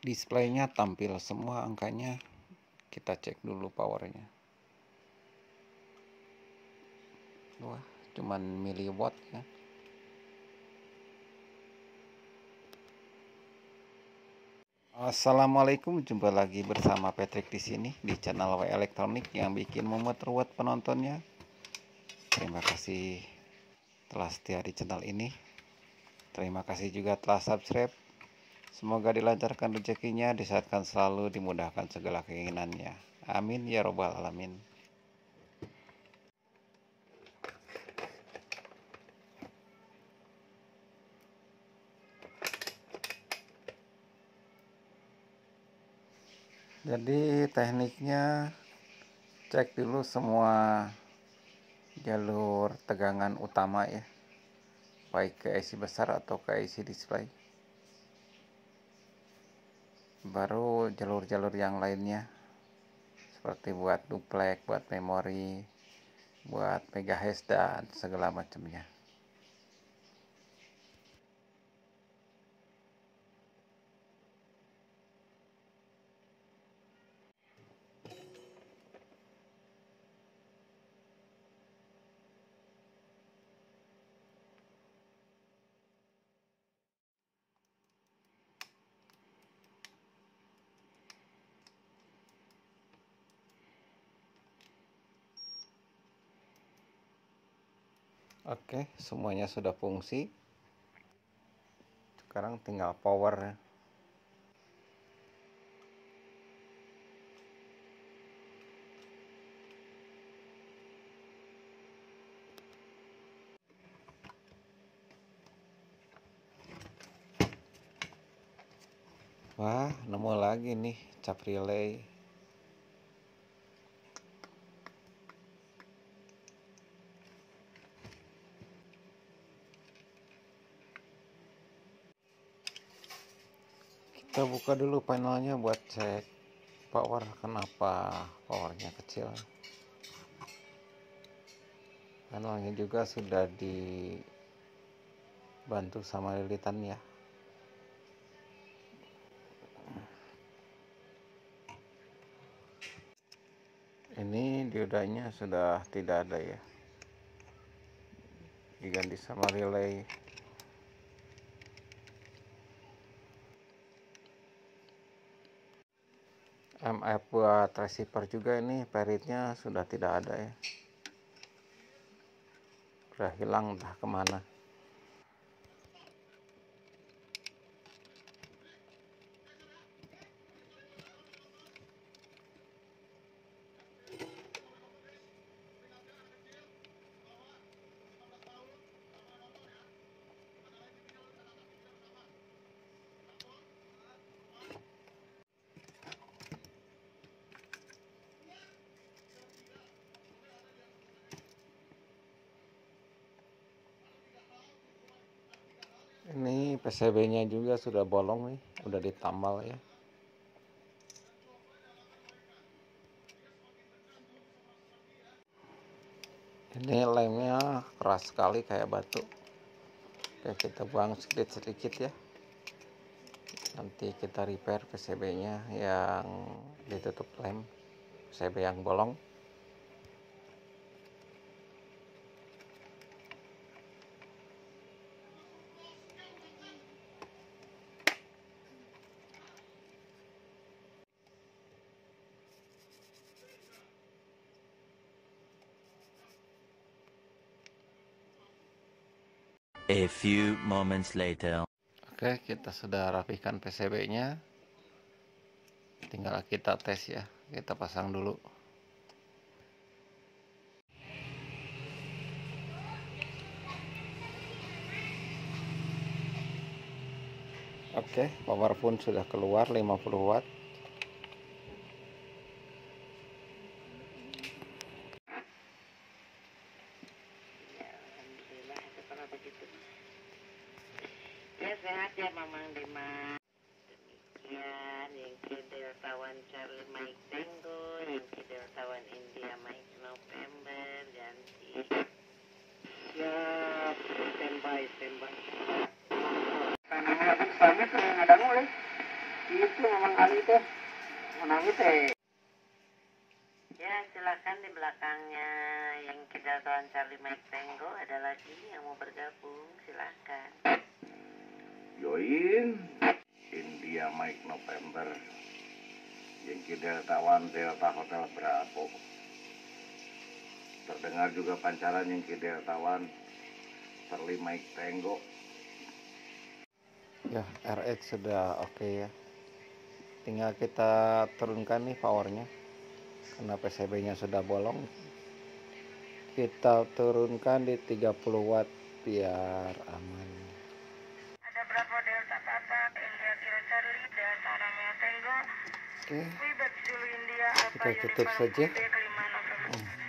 Displaynya tampil semua angkanya. Kita cek dulu powernya. Wah, cuman miliwatt ya. Assalamualaikum, jumpa lagi bersama Patrick di sini di channel W Elektronik yang bikin mumet ruwet penontonnya. Terima kasih telah setia di channel ini. Terima kasih juga telah subscribe. Semoga dilancarkan rezekinya, disehatkan selalu, dimudahkan segala keinginannya. Amin ya robbal alamin. Jadi tekniknya, cek dulu semua jalur tegangan utama ya, baik ke IC besar atau ke IC display. Baru jalur-jalur yang lainnya, seperti buat duplek, buat memori, buat megahash dan segala macamnya. Oke, semuanya sudah fungsi. Sekarang tinggal power. Wah, nemu lagi nih cap relay. Kita buka dulu panelnya buat cek power. Kenapa powernya kecil? Panelnya juga sudah dibantu sama lilitan ya. Ini diodanya sudah tidak ada ya, diganti sama relay. MF buat receiver juga, ini peritnya sudah tidak ada ya, udah hilang entah kemana. Ini PCB-nya juga sudah bolong nih, udah ditambal ya. Ini lemnya keras sekali kayak batu. Oke, kita buang sedikit-sedikit ya. Nanti kita repair PCB-nya yang ditutup lem, PCB yang bolong. A few moments later. Oke, kita sudah rapikan PCB-nya. Tinggal kita tes ya. Kita pasang dulu. Oke, power pun sudah keluar 50 watt. Ya sehat ya Mamang Dima. Demikian yang ke Delta One Charlie Mike Tango, yang ke Delta One India Mike November ganti. Siap, standby. Tanahnya habis banget yang ada mulai. Itu Ya, silakan di belakangnya Yankee Delta One Charlie Mike Tango ada lagi yang mau bergabung, silakan. Join India Mike November Yankee Delta One Delta Hotel Bravo. Terdengar juga pancaran Yankee Delta One Charlie Mike Tango. Ya, RX sudah oke ya. Tinggal kita turunkan nih powernya karena PCB-nya sudah bolong. Kita turunkan di 30 watt biar aman. Ada Bravo Delta Papa, India Kilo Charlie, Delta Romeo Tango. Oke, Quebec Zulu India, Alpha kita tutup Uniform saja. Quebec 5 November.